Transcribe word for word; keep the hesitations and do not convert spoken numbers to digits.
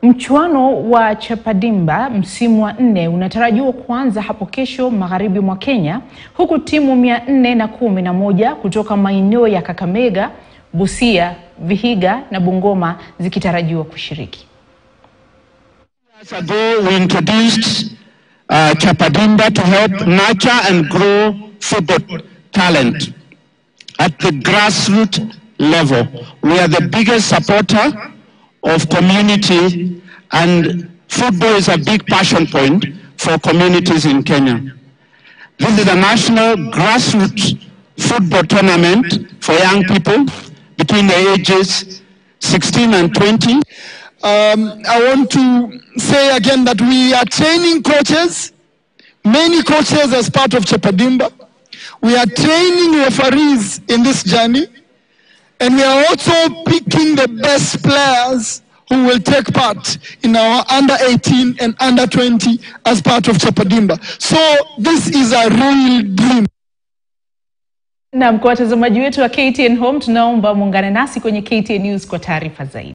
Mchuano wa chapa dimba msimu wa nne unatarajiwa kuanza hapo kesho magharibi mwa Kenya, huku timu mia nne na kumi na moja kutoka maeneo ya Kakamega, Busia, Vihiga na Bungoma zikitarajiwa kushiriki. Years ago, we introduced uh, chapa dimba to help nurture and grow football talent at the grassroots level. We are the biggest supporter of community, and football is a big passion point for communities in Kenya. This is a national grassroots football tournament for young people between the ages sixteen and twenty. Um, I want to say again that we are training coaches, many coaches as part of Chapa Dimba. We are training referees in this journey, and we are also picking the best players who will take part in our under eighteen and under twenty as part of Chapa Dimba. So this is a real dream. Na kwa watazamaji wetu wa K T N Home, tunaomba muungane nasi kwenye K T N News kwa taarifa zaidi.